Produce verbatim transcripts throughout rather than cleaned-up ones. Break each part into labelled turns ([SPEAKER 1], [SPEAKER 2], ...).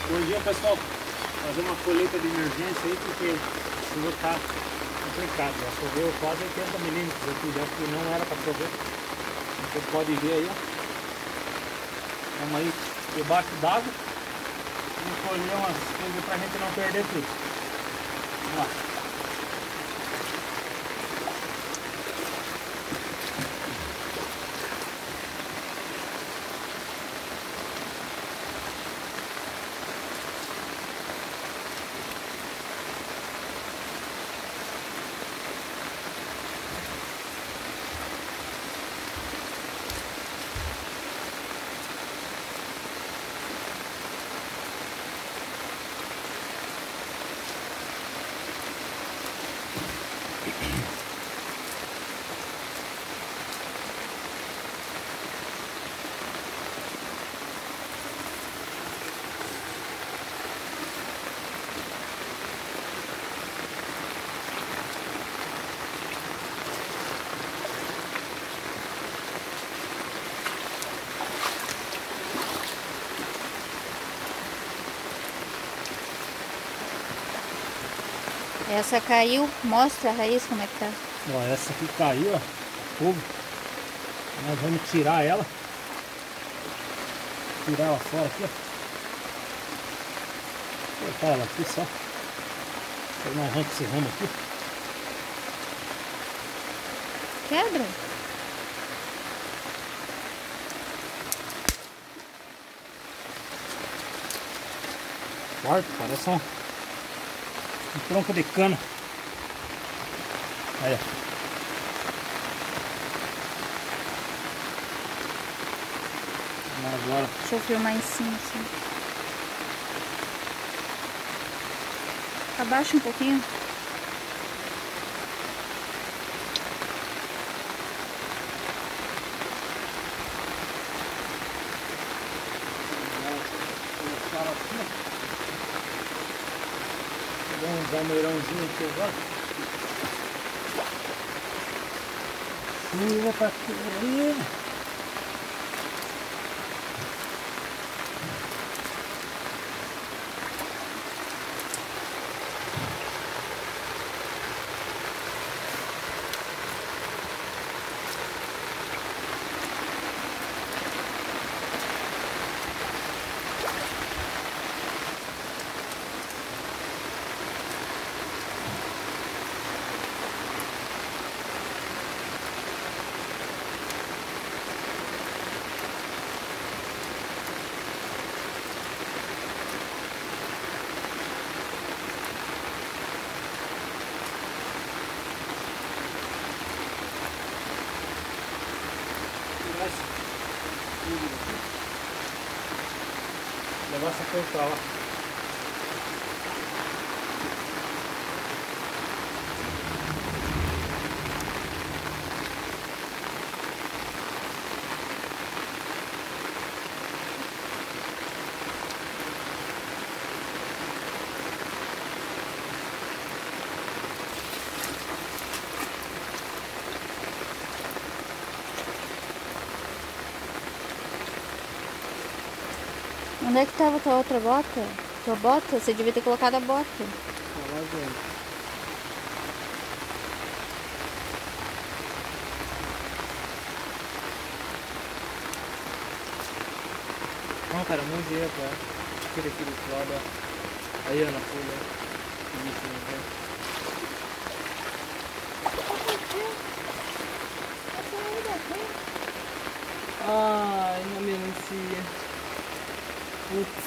[SPEAKER 1] Bom dia, pessoal. Fazer uma colheita de emergência aí porque o senhor tá complicado. Já choveu quase oitenta milímetros aqui, já que não era para chover. Você pode ver aí, ó. Estamos aí debaixo d'água. Vamos colher umas coisas pra gente não perder tudo. Vamos lá.
[SPEAKER 2] Essa caiu, mostra a raiz como é que tá.
[SPEAKER 1] Ó, essa aqui caiu, ó, fogo. Nós vamos tirar ela. Tirar ela fora aqui, ó. Cortar ela aqui só. Aí nós arranca esse ramo aqui.
[SPEAKER 2] Quebra?
[SPEAKER 1] Forte, parece um, um tronco de cana. Aí, ó. Agora.
[SPEAKER 2] Deixa eu filmar em cima assim. Abaixa um pouquinho.
[SPEAKER 1] Vou dar um zameirãozinho aqui agora. Chuva pra correr. Levar essa coisa pra lá.
[SPEAKER 2] Onde é que tava a tua outra bota? Tua bota? Você devia ter colocado a bota.
[SPEAKER 1] Tá lá dentro. Não, cara, museu, cara. Tira aqui do lado, ó. Aí, ó, na folha. Isso, né? Ai, não melancia. Putz.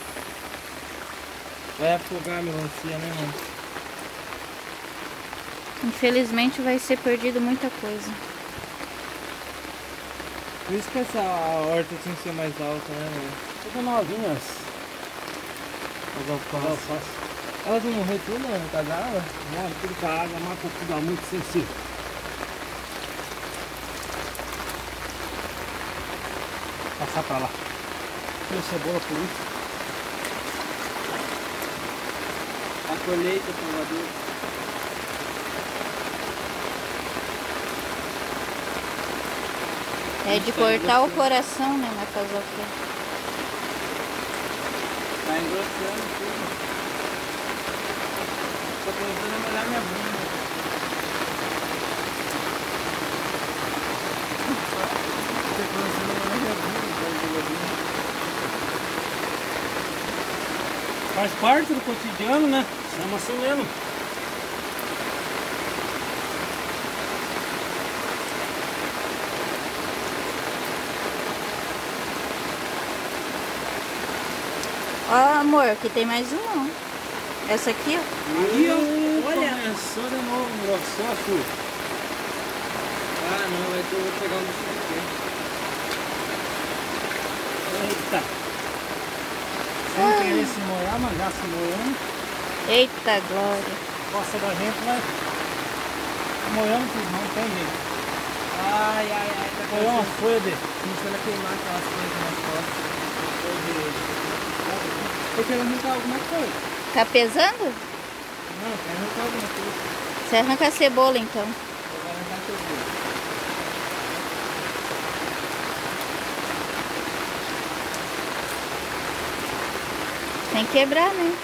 [SPEAKER 1] Vai afogar a melancia, né, mano?
[SPEAKER 2] Infelizmente vai ser perdido muita coisa.
[SPEAKER 1] Por isso que essa horta tinha que ser mais alta, né, mano? Tudo novinhas. As alfaces. Elas vão morrer tudo, né? Com a água? Morre tudo com a água, mata tudo, é muito sensível. Passar pra lá. Tira cebola por isso. A colheita, salvador.
[SPEAKER 2] É de cortar o coração, né? Mas fazer o quê?
[SPEAKER 3] Tá engrossando tudo. Tô pensando em molhar minha bunda. Tô pensando em molhar minha bunda.
[SPEAKER 1] Faz parte do cotidiano, né? Chama assim mesmo.
[SPEAKER 2] Ó, amor, aqui tem mais uma. Ó. Essa aqui, ó.
[SPEAKER 1] Aí, ó, olha. Começou de novo, engrossou a chuva.
[SPEAKER 3] Ah, não, vai ter, eu vou pegar um bicho aqui.
[SPEAKER 1] Eita. Sem querer se molhar, mas já se molhando.
[SPEAKER 2] Eita, glória.
[SPEAKER 1] Costa da gente vai molhando tudo, não tem jeito.
[SPEAKER 3] Ai, ai, ai, tá
[SPEAKER 1] Foi uma folha de...
[SPEAKER 3] começando a queimar aquelas coisas nas costas.
[SPEAKER 1] folha de...
[SPEAKER 3] Tô querendo arrancar alguma coisa.
[SPEAKER 2] Tá pesando?
[SPEAKER 3] Não, quero arrancar alguma coisa.
[SPEAKER 2] Você arranca a cebola, então.
[SPEAKER 3] Eu vou arrancar a cebola.
[SPEAKER 2] Tem que quebrar, né?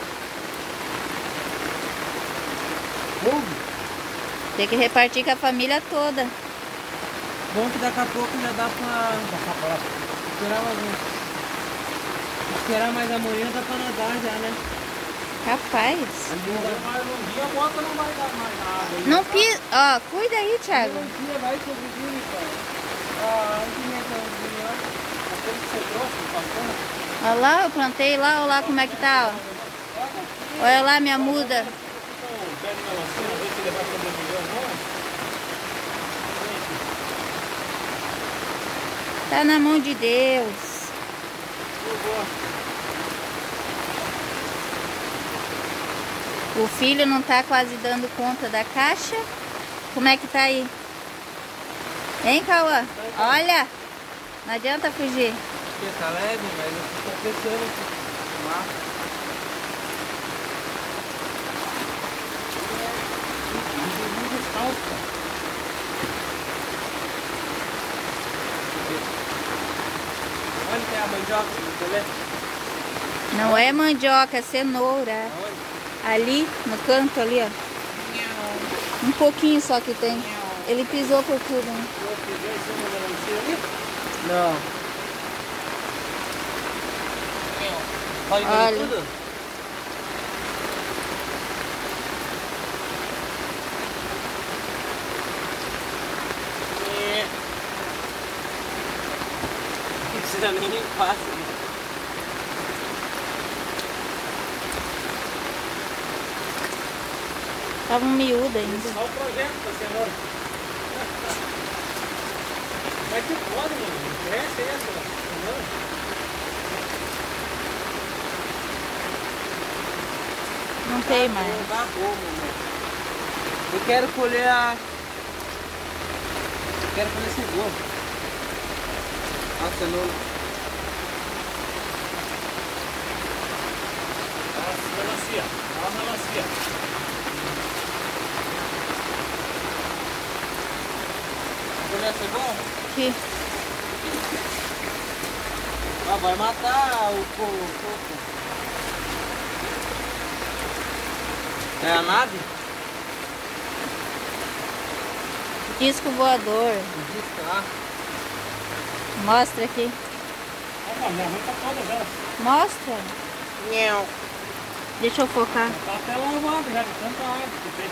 [SPEAKER 3] Fogo?
[SPEAKER 2] Tem que repartir com a família toda.
[SPEAKER 3] Bom que daqui a pouco já dá pra esperar mais um. Esperar mais a manhã dá pra nadar já, né?
[SPEAKER 2] Rapaz.
[SPEAKER 1] Mas um dia a bota não vai dar mais nada.
[SPEAKER 2] Não pisa. Ó, cuida aí, Thiago.
[SPEAKER 3] Um dia vai sobreviver, cara. Ah, onde é que é o dia?
[SPEAKER 1] Aquele que você trouxe, passando.
[SPEAKER 2] Olha lá, eu plantei lá, olha lá como é que tá, ó. Olha lá minha muda.
[SPEAKER 1] O pé de melancia, ver se ele vai sobreviver ou não.
[SPEAKER 2] Tá na mão de Deus. O filho não tá quase dando conta da caixa. Como é que tá aí? Hein, Cauã? Olha! Não adianta fugir.
[SPEAKER 3] Porque tá leve, mas eu tô pensando aqui. Onde tem a mandioca? Você vê?
[SPEAKER 2] Não é mandioca, é cenoura.
[SPEAKER 3] Aonde?
[SPEAKER 2] Ali, no canto ali, ó. Um pouquinho só que tem. Ele pisou por tudo, né?
[SPEAKER 3] Não. Pode comer
[SPEAKER 2] Olha.
[SPEAKER 3] tudo? É. Não precisa nem limpar.
[SPEAKER 2] Tava um miúdo ainda.
[SPEAKER 1] Só o projeto da cenoura. Mas que pode, mano. Cresce essa cenoura.
[SPEAKER 2] Não tem mais.
[SPEAKER 3] Não dá como, mano. Eu quero colher a... Eu quero colher cebola. A cenoura.
[SPEAKER 1] Nossa, melancia. Olha a melancia.
[SPEAKER 3] Colher a cebola?
[SPEAKER 2] Aqui.
[SPEAKER 3] Ah, vai matar o coco. É a nave?
[SPEAKER 2] Disco voador.
[SPEAKER 3] O disco lá.
[SPEAKER 2] Mostra aqui.
[SPEAKER 1] Olha, minha mãe tá toda já.
[SPEAKER 2] Mostra.
[SPEAKER 3] Nhão.
[SPEAKER 2] Deixa eu focar.
[SPEAKER 1] Tá até lavado já de tanta água que tem.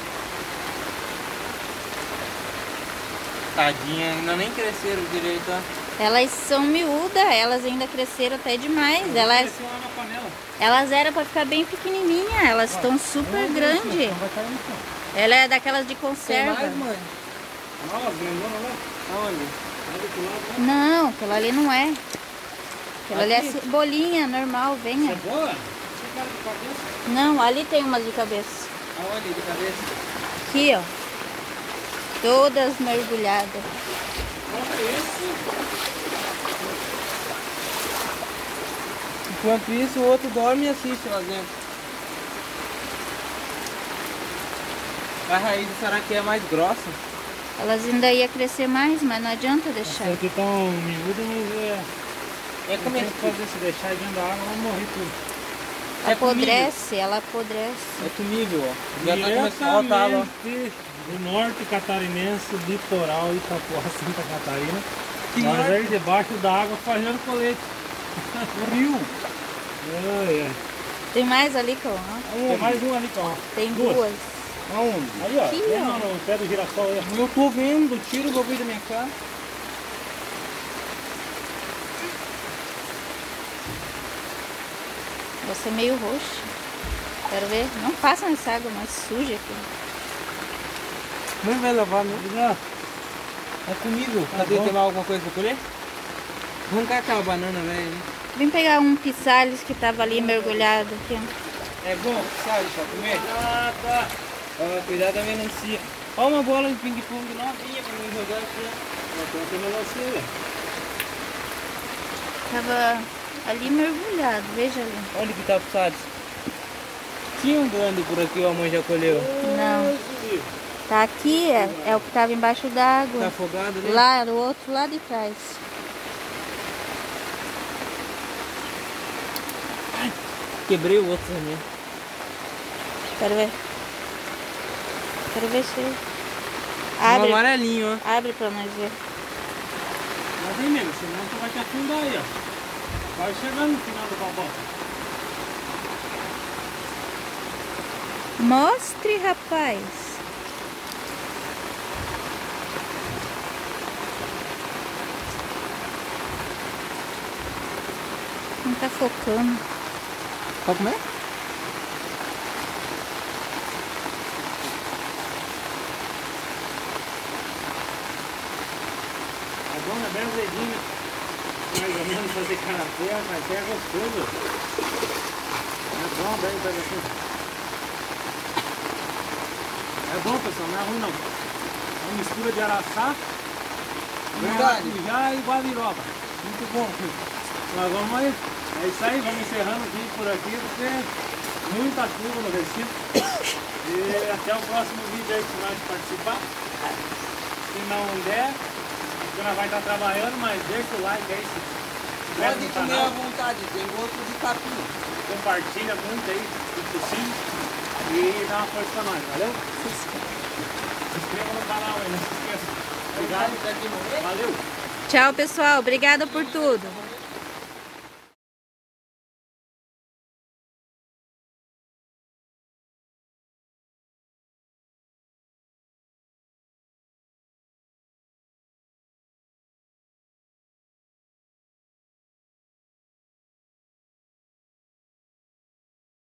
[SPEAKER 3] Tadinha, ainda nem cresceram direito, ó.
[SPEAKER 2] Elas são miúdas, elas ainda cresceram até demais. Elas,
[SPEAKER 1] Cresceu lá na panela.
[SPEAKER 2] elas eram pra ficar bem pequenininha. Elas estão super grandes.
[SPEAKER 1] Então vai cair no chão.
[SPEAKER 2] Ela é daquelas de
[SPEAKER 3] Tem
[SPEAKER 2] conserva.
[SPEAKER 3] mais, mãe?
[SPEAKER 1] Olha as grandonas lá.
[SPEAKER 3] Aonde?
[SPEAKER 1] Lá do outro lado, né?
[SPEAKER 2] Não, aquilo ali não é. Aquilo ali é
[SPEAKER 3] Aqui?
[SPEAKER 2] cebolinha, normal, venha.
[SPEAKER 1] Cebola? Que cara de cabeça.
[SPEAKER 2] Não, ali tem umas de cabeça.
[SPEAKER 3] Aonde? De cabeça?
[SPEAKER 2] Aqui, ó. Todas mergulhadas.
[SPEAKER 1] Olha isso.
[SPEAKER 3] Enquanto isso, o outro dorme e assiste lá dentro. A raiz do saraqui é mais grossa.
[SPEAKER 2] Elas ainda iam crescer mais, mas não adianta deixar.
[SPEAKER 1] Essa aqui tão miúda, mas é...
[SPEAKER 3] Vai
[SPEAKER 1] Não
[SPEAKER 3] comer.
[SPEAKER 1] tem o que fazer, se deixar aí dentro da água, vai morrer tudo.
[SPEAKER 3] É
[SPEAKER 2] Apodrece, ela apodrece.
[SPEAKER 3] É comível, ó. Já tá começando a voltar lá.
[SPEAKER 1] Diretamente do norte catarinense, litoral Itapuá, Santa Catarina.
[SPEAKER 3] Que
[SPEAKER 1] Nós
[SPEAKER 3] norte?
[SPEAKER 1] aí debaixo da água fazendo colete.
[SPEAKER 3] O rio.
[SPEAKER 1] Ai, ai.
[SPEAKER 2] Tem mais ali, Cauã?
[SPEAKER 1] Tem mais um ali, ó.
[SPEAKER 2] Tem
[SPEAKER 1] Duas.
[SPEAKER 2] duas.
[SPEAKER 3] Aonde?
[SPEAKER 1] Aí, ó.
[SPEAKER 2] Aqui,
[SPEAKER 1] Tem
[SPEAKER 2] ó.
[SPEAKER 1] no pé do girassol aí, ó.
[SPEAKER 3] Eu tô vendo, tira o bagulho da minha cara.
[SPEAKER 2] Você é meio roxo. Quero ver. Não passa nessa água mais suja aqui.
[SPEAKER 3] Não vai lavar mesmo.
[SPEAKER 1] Não.
[SPEAKER 3] É comível.
[SPEAKER 1] Tá
[SPEAKER 3] Cadê?
[SPEAKER 1] bom.
[SPEAKER 3] Tem mais alguma coisa pra colher? Vamos arrancar aquela banana, velho.
[SPEAKER 2] Vem pegar um pisales que tava ali mergulhado aqui, ó.
[SPEAKER 3] É bom, sabe, pra comer?
[SPEAKER 1] Ah, tá.
[SPEAKER 3] Ó, cuidado da melancia. Ó uma bola de ping-pong novinha pra mim jogar aqui, ó.
[SPEAKER 1] Ó, tem uma melancia aí.
[SPEAKER 2] Tava ali mergulhado, veja ali.
[SPEAKER 3] Olha que tá puxado. Tinha um grande por aqui, ó, a mãe já colheu.
[SPEAKER 2] Não. Tá aqui, é, é o que tava embaixo
[SPEAKER 3] Tá
[SPEAKER 2] d'água.
[SPEAKER 3] afogado ali?
[SPEAKER 2] Lá, era o outro lá de trás.
[SPEAKER 3] Quebrei o outro também.
[SPEAKER 2] Quero ver. Quero ver se...
[SPEAKER 3] Um
[SPEAKER 2] Abre,
[SPEAKER 3] amarelinho, ó.
[SPEAKER 2] abre pra nós ver.
[SPEAKER 1] Mas aí mesmo, senão tu vai te afundar aí, ó. Vai chegando no final do balbão.
[SPEAKER 2] Mostre, rapaz. Não tá focando.
[SPEAKER 3] Pode comer?
[SPEAKER 1] A dona é bem azedinha. Mais ou menos fazer canapé, mas é gostoso. É bom, bem, pega assim. É bom, pessoal, não é ruim não. É uma mistura de araçá,
[SPEAKER 3] Verdade.
[SPEAKER 1] maracujá e guabiroba. Muito bom, filho. Nós vamos aí. É isso aí, vamos encerrando o vídeo por aqui, porque muita chuva no Recife. E até o próximo vídeo aí que nós participar. Se não der, porque nós vai estar trabalhando, mas deixa o like aí, se inscreve
[SPEAKER 3] Pode
[SPEAKER 1] no
[SPEAKER 3] comer
[SPEAKER 1] canal,
[SPEAKER 3] à vontade, tem gosto de capim.
[SPEAKER 1] compartilha muito aí, se possível, e dá uma força pra nós, valeu? Se inscreva no canal aí, não se esqueça. Obrigado, valeu!
[SPEAKER 2] Tchau, pessoal. Obrigada por tudo.